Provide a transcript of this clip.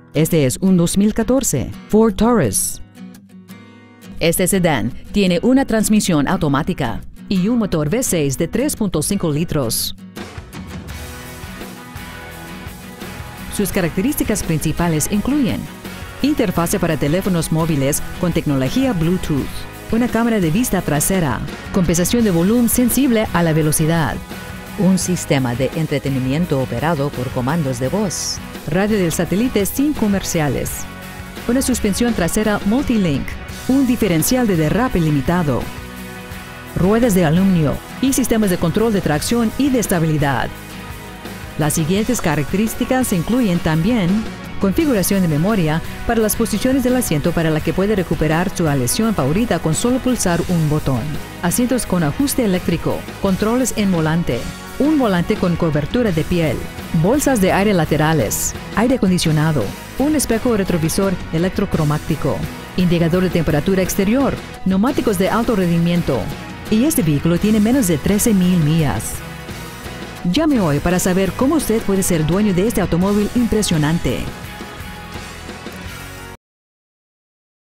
Este es un 2014 Ford Taurus. Este sedán tiene una transmisión automática y un motor V6 de 3.5 litros. Sus características principales incluyen interfase para teléfonos móviles con tecnología Bluetooth, una cámara de vista trasera, compensación de volumen sensible a la velocidad, un sistema de entretenimiento operado por comandos de voz, radio del satélite sin comerciales, una suspensión trasera Multilink, un diferencial de derrape limitado, ruedas de aluminio y sistemas de control de tracción y de estabilidad. Las siguientes características incluyen también configuración de memoria para las posiciones del asiento para la que puede recuperar su aleación favorita con solo pulsar un botón, asientos con ajuste eléctrico, controles en volante, un volante con cobertura de piel, bolsas de aire laterales, aire acondicionado, un espejo retrovisor electrocromático, indicador de temperatura exterior, neumáticos de alto rendimiento. Y este vehículo tiene menos de 13,000 millas. Llame hoy para saber cómo usted puede ser dueño de este automóvil impresionante.